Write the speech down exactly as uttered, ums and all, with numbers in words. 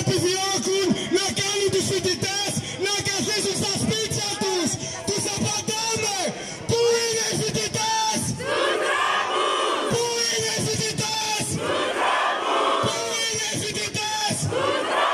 επιδιώκουν να κάνουν τους φοιτητές να καθίσουν στα σπίτια τους. Τους απαντάμε. Πού είναι οι φοιτητές? Πού είναι οι φοιτητές? Πού είναι οι φοιτητές?